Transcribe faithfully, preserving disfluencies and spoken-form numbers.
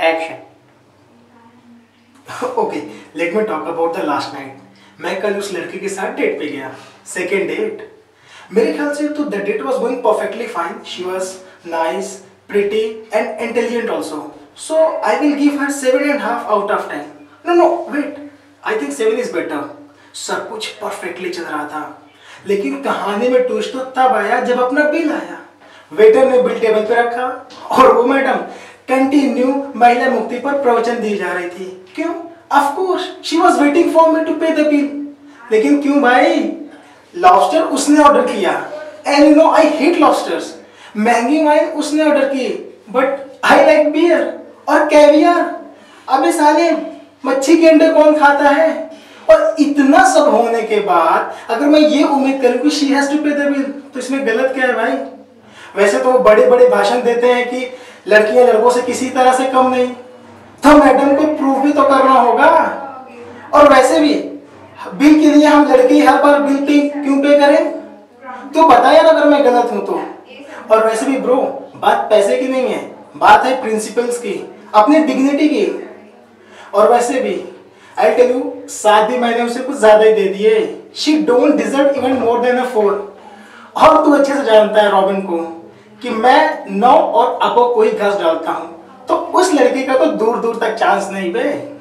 Action. Okay, let me talk about the last night. मैं कल उस लड़के के साथ डेट पे गया, सेकेंड डेट। मेरे ख्याल से तो the date was going perfectly fine. She was nice, pretty and intelligent also, so I will give her seven and half out of ten. No no wait, I think seven is better. सब कुछ perfectly चल रहा था, लेकिन कहानी में twist तो तब आया जब अपना बिल आया। वेटर ने बिल टेबल पे रखा और वो मैडम कंटिन्यू महिला मुक्ति पर प्रवचन दी जा रही थी। क्यों? Of course she was waiting for me to pay the bill. लेकिन क्यों भाई? लॉबस्टर उसने ऑर्डर किया and you know I hate lobsters. महंगी वाइन उसने ऑर्डर की बट आई लाइक बियर और कैवियर। अबे साले, मच्छी के अंडे कौन खाता है? और इतना सब होने के बाद अगर मैं ये उम्मीद करूं कि she has to pay the bill, तो इसमें गलत क्या है भाई? वैसे तो वो बड़े बड़े भाषण देते हैं कि लड़कियां लड़कों से किसी तरह से कम नहीं, तो मैडम को प्रूव भी तो करना होगा। और वैसे भी बिल के लिए हम लड़की हर बार बिल पे क्यों पे करें? तो बता यार अगर मैं गलत हूं तो। और वैसे भी ब्रो, बात पैसे की नहीं है, बात है प्रिंसिपल्स की, अपनी डिग्निटी की। और वैसे भी आई टेल यू, शादी मैंने उसे कुछ ज्यादा ही दे दिए। She don't deserve even more than a four. और तू अच्छे से जानता है रॉबिन को कि मैं नौ और अबो को ही घस डालता हूं, तो उस लड़के का तो दूर दूर तक चांस नहीं बे।